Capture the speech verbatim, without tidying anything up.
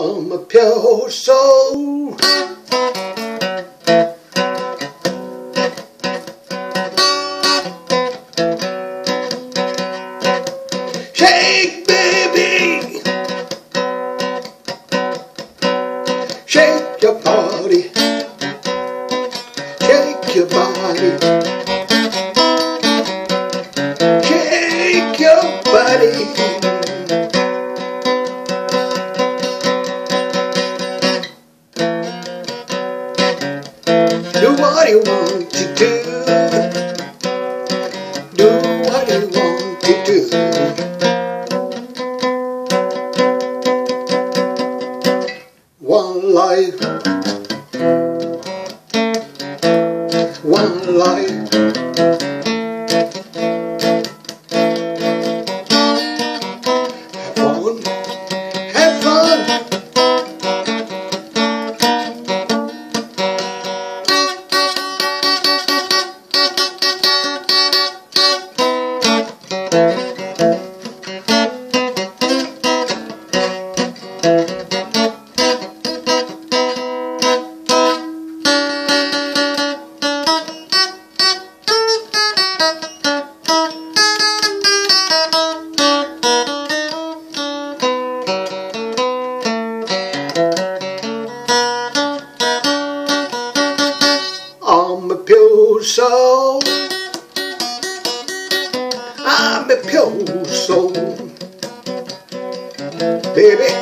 I'm a pure soul. Shake, baby, shake your body, shake your body, shake your body. Do what you want to do. Do what you want to do. One life, one life. Have fun, have fun. I'm a pure soul. I'm a pure soul, baby.